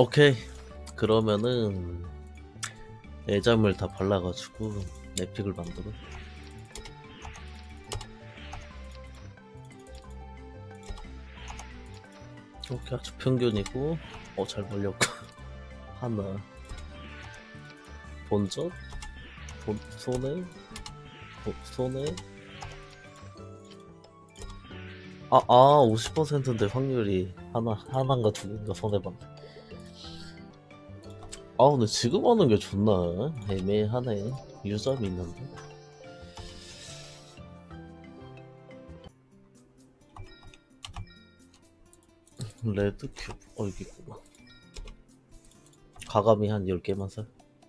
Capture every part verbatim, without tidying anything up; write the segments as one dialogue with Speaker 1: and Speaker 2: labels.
Speaker 1: 오케이. 그러면은 애잠을 다 발라가지고 에픽을 만들어. 오케이, 아주 평균이고 어 잘 벌렸고 하나 본전 본 손해 보, 손해 아아 오십 퍼센트인데 확률이 하나 하나인가 두 개인가 손해봤네. 아 근데 지금 하는 게 좋나 애매하네. 유점이 있는데. 레드 큐브 어 여기 있구나. 가감이 한 열 개만 살.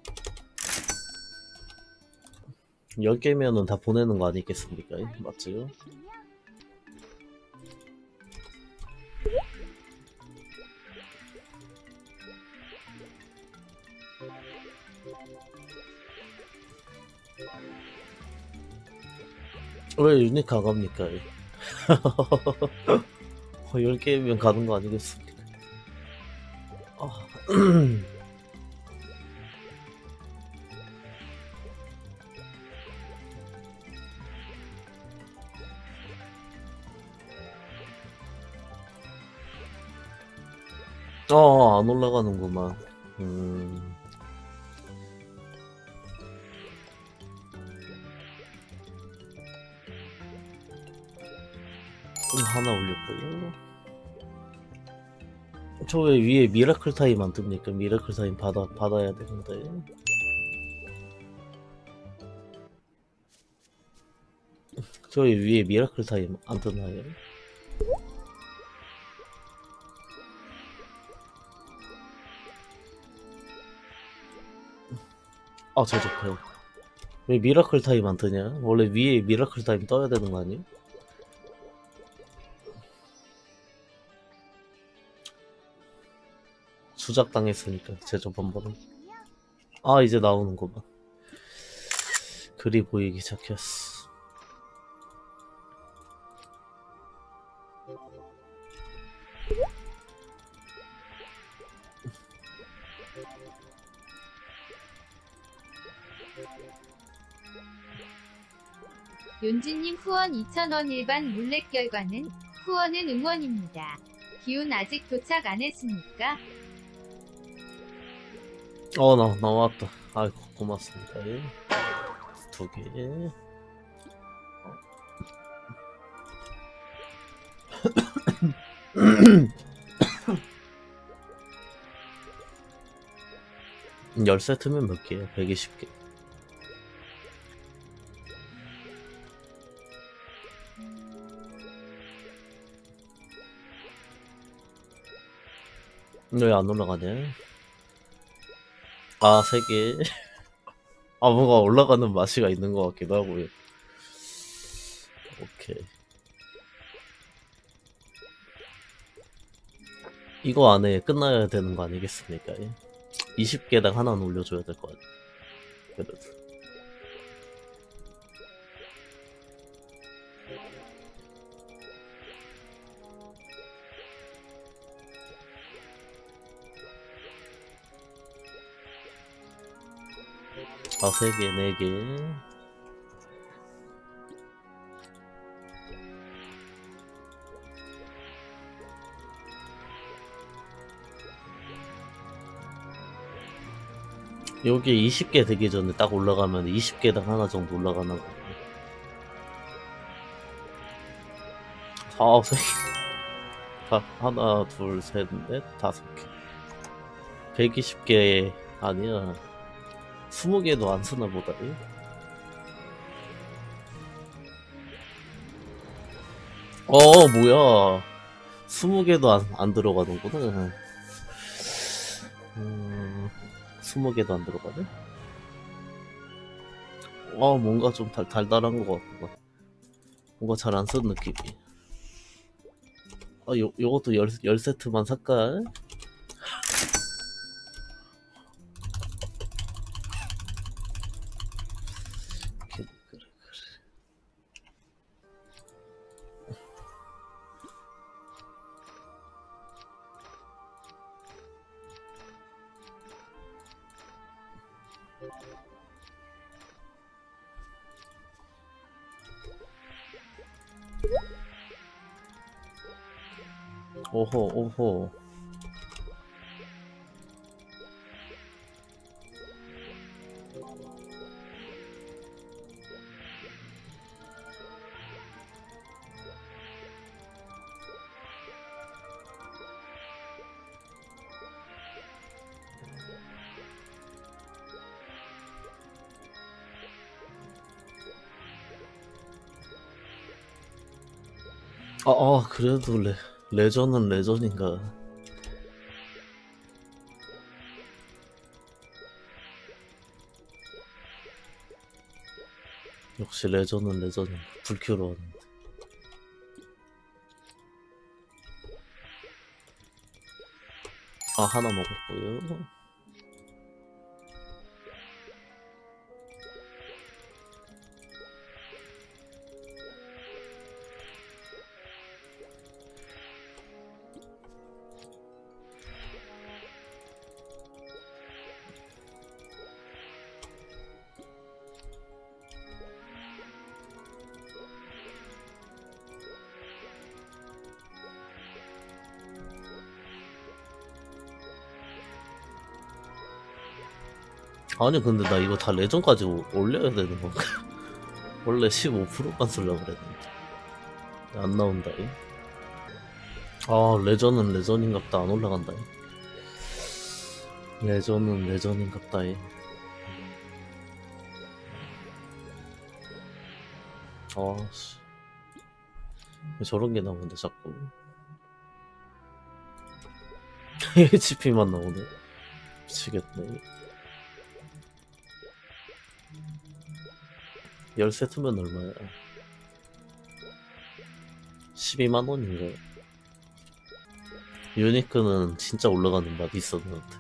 Speaker 1: 열 개면은 다 보내는 거 아니겠습니까? 맞지요? 왜 유닛 가갑니까? 어, 열 개면 가는 거 아니겠습니까? 아, 어, 안 올라가는구만. 음, 하나 올렸고요. 저 왜 위에 미라클 타임 안 뜹니까? 미라클 타임 받아, 받아야 되는데. 저 왜 위에 미라클 타임 안 뜨나요? 아, 저 좋대. 왜 미라클 타임 안 뜨냐? 원래 위에 미라클 타임 떠야 되는 거 아니야? 수작당했으니까, 제 저번번은. 아, 이제 나오는구만. 글이 보이기 시작했어.
Speaker 2: 윤지님 후원 이천 원 일반 룰렛 결과는 후원은 응원입니다. 기운 아직 도착 안 했습니까?
Speaker 1: 어, 나, 나왔다. 아이고, 고맙습니다. 두 개. 열 세트면 몇 개야? 백이십 개. 왜 안 올라가냐? 아, 세 개. 아, 뭔가 올라가는 맛이가 있는 것 같기도 하고요. 오케이. 이거 안에 끝나야 되는 거 아니겠습니까? 이십 개당 하나는 올려줘야 될 거 아니야. 그래도. 아, 세 개, 네 개. 여기 이십 개 되기 전에 딱 올라가면 이십 개당 하나 정도 올라가는 거. 아, 세 개. 아, 하나, 둘, 셋, 넷, 다섯 개. 백이십 개 아니야. 스무 개도 안 쓰나 보다. 어, 뭐야. 스무 개도 안, 안 들어가는구나. 음, 스무 개도 안 들어가네? 어, 뭔가 좀 달, 달달한 것 같구나. 뭔가 잘 안 쓴 느낌이. 아, 요, 요것도 열, 열 세트만 살까? 그래, 그래. 오호 오호. 아, 아 그래도 레, 레전은 레전인가. 역시 레전은 레전인가. 불큐로 하는데. 아 하나 먹었고요. 아니 근데 나 이거 다 레전까지 오- 올려야 되는 건가? 원래 십오 퍼센트만 쓰려고 그랬는데 안 나온다잉. 아 레전은 레전인갑다. 안 올라간다잉. 레전은 레전인갑다잉. 아씨 왜 저런 게 나오는데 자꾸 에이치피만 나오네. 미치겠네. 열 세트면 얼마야? 십이만 원인가? 유니크는 진짜 올라가는 맛이 있었는데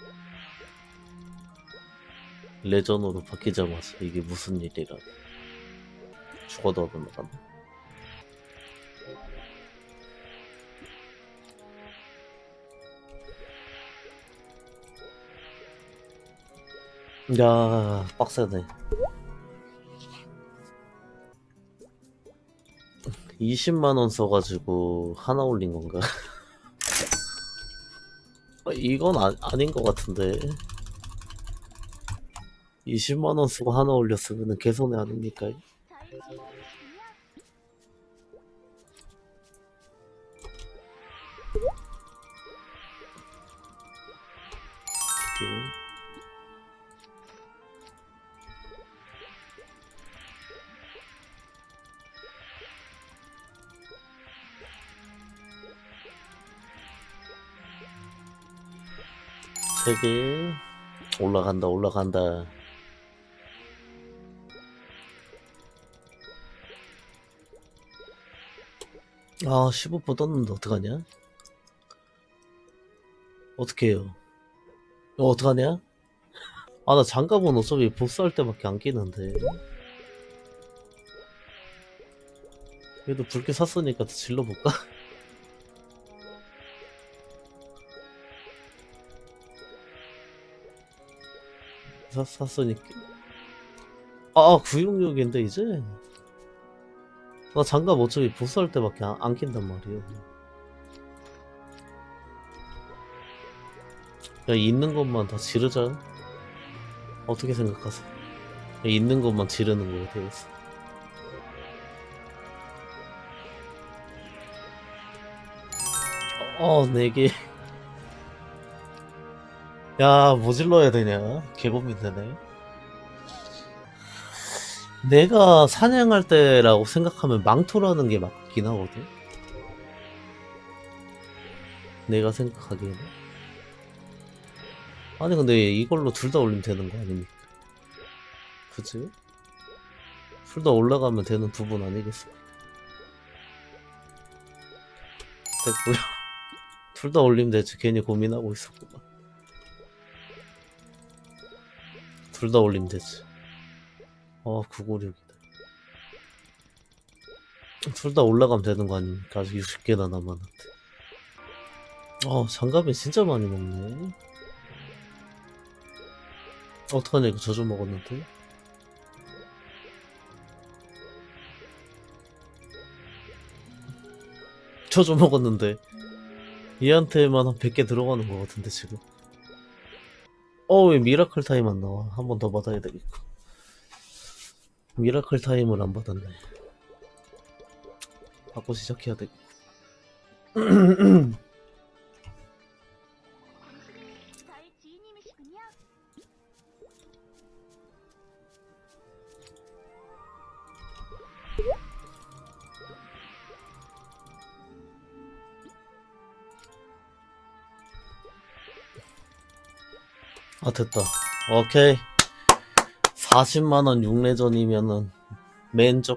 Speaker 1: 레전으로 바뀌자마자 이게 무슨 일이라. 죽어도 안 올라가네. 야 빡세네. 이십만 원 써가지고 하나 올린 건가? 아, 이건 아, 아닌 것 같은데. 이십만 원 쓰고 하나 올렸으면 개손해 아닙니까? 이게. 세 개. 올라간다 올라간다. 아 십오 퍼센트 떴는데 어떡하냐? 어떡해요? 이거 어떡하냐? 아 나 장갑은 어차피 보스할 때밖에 안 끼는데. 그래도 붉게 샀으니까 더 질러볼까? 사, 샀으니까. 아 구백육십육인데 이제? 나 장갑 어차피 보스할 때밖에 안, 안 낀단 말이에요. 야 있는 것만 다 지르자. 어떻게 생각하세요? 야, 있는 것만 지르는 거에 대해서. 어, 네 개. 야, 뭐 질러야 되냐? 개고민 되네. 내가 사냥할 때라고 생각하면 망토라는 게 맞긴 하거든? 내가 생각하기에는. 아니, 근데 이걸로 둘 다 올리면 되는 거 아닙니까? 그치? 둘 다 올라가면 되는 부분 아니겠어? 됐고요. 둘 다 올리면 되지. 괜히 고민하고 있었구만. 둘 다 올리면 되지. 어, 구백오십육이다. 둘 다 올라가면 되는 거 아닙니까? 아직 육십 개나 남았는데. 어, 장갑이 진짜 많이 먹네. 어떡하냐, 이거 저주 먹었는데? 저주 먹었는데. 얘한테만 한 백 개 들어가는 것 같은데, 지금. 어, 왜 미라클 타임 안 나와? 한 번 더 받아야 되겠고. 미라클 타임을 안 받았네. 받고 시작해야 되겠고.
Speaker 3: 저희 지인님이시군요.
Speaker 1: 아, 됐다. 오케이. 사십만 원 육 레전이면은 맨족.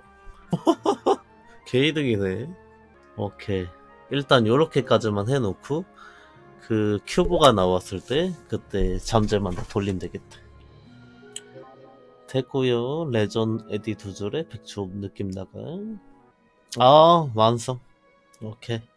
Speaker 1: 개이득이네. 오케이. 일단 요렇게까지만 해놓고 그 큐브가 나왔을 때 그때 잠재만 다 돌리면 되겠다. 됐고요. 레전 에디 두 줄에 백조 느낌 나가. 아, 완성. 오케이.